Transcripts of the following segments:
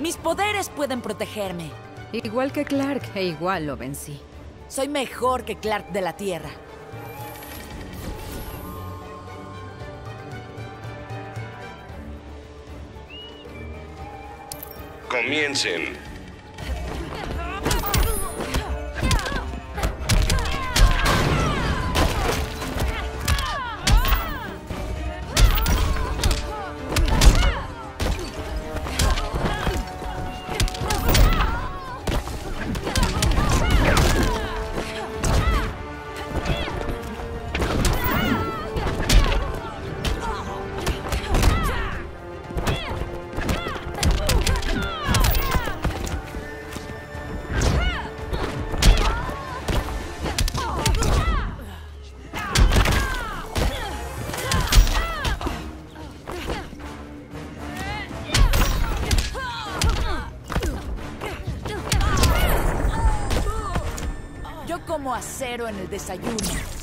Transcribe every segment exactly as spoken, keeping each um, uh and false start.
Mis poderes pueden protegerme. Igual que Clark, e igual lo vencí. Soy mejor que Clark de la Tierra. Comiencen. Yo como acero en el desayuno.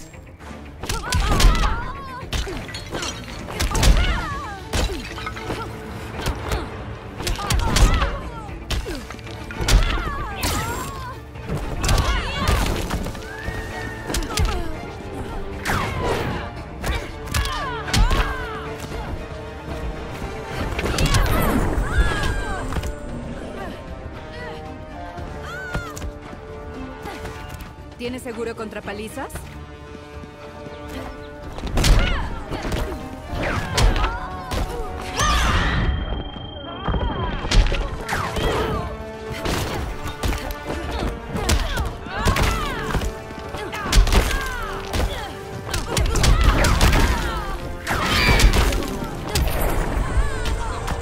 ¿Tienes seguro contra palizas?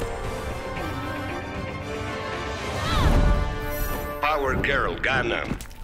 Power Girl gana.